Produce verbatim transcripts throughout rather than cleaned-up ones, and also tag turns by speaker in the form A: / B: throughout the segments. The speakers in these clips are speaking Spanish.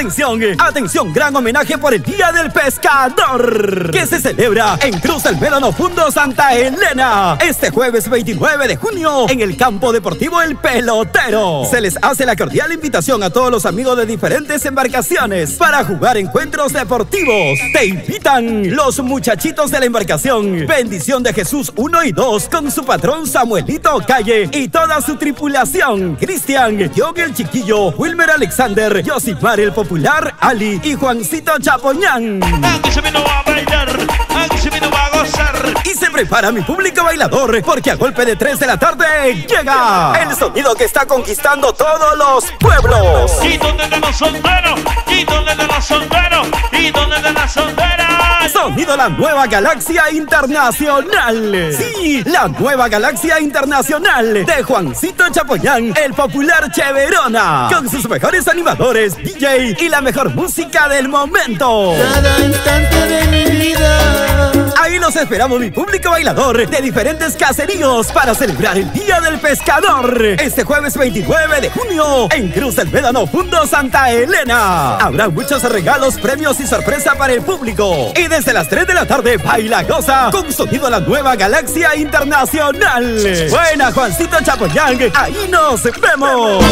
A: Atención, atención, gran homenaje por el Día del Pescador, que se celebra en Cruz del Médano Fundo Santa Elena, este jueves veintinueve de junio, en el campo deportivo El Pelotero. Se les hace la cordial invitación a todos los amigos de diferentes embarcaciones para jugar encuentros deportivos. Te invitan los muchachitos de la embarcación Bendición de Jesús uno y dos, con su patrón Samuelito Calle y toda su tripulación: Cristian, John el Chiquillo, Wilmer Alexander, Yosimar el Popular, Ali y Juancito Chapoñán.
B: Aquí se vino a bailar, aquí se vino a gozar.
A: Y se prepara mi público bailador, porque a golpe de tres de la tarde llega el sonido que está conquistando todos los pueblos.
B: ¿Y dónde de los solteros? ¿Y dónde de los solteros? ¿Y dónde de las solteras?
A: Sonido La Nueva Galaxia Internacional. Sí, La Nueva Galaxia Internacional de Juancito Chapoñán, el Popular Cheverona, con sus mejores animadores, D J y la mejor música del momento.
C: Cada instante de mi vida.
A: Ahí los esperamos, mi público bailador de diferentes caseríos, para celebrar el Día del Pescador, este jueves veintinueve de junio, en Cruz del Médano Fundo Santa Elena. Habrá muchos regalos, premios y sorpresa para el público. Y desde las tres de la tarde, baila, goza con sonido La Nueva Galaxia Internacional. Buena, Juancito Chapoñán, ahí nos vemos.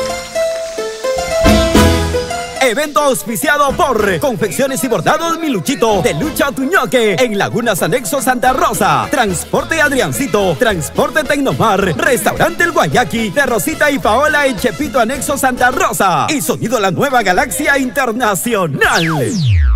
A: Evento auspiciado por Confecciones y Bordados Mi Luchito de Lucha Tuñoque, en Lagunas Anexo Santa Rosa, Transporte Adriancito, Transporte Tecnomar, Restaurante El Guayaki de Rosita y Paola en Chepito Anexo Santa Rosa, y sonido La Nueva Galaxia Internacional.